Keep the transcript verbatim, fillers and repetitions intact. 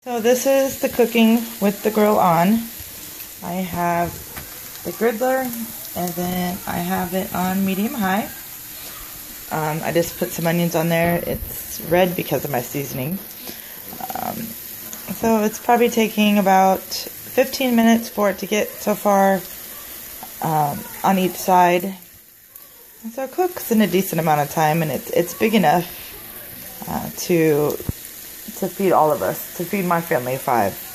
So this is the cooking with the grill on. I have the Griddler, and then I have it on medium-high. Um, I just put some onions on there. It's red because of my seasoning. Um, so it's probably taking about fifteen minutes for it to get so far um, on each side. And so it cooks in a decent amount of time, and it's it's big enough uh, to to feed all of us, to feed my family of five.